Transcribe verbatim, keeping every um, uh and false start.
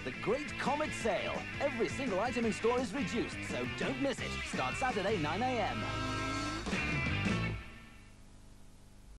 the Great Comet Sale. Every single item in store is reduced, so don't miss it. Starts Saturday, nine a m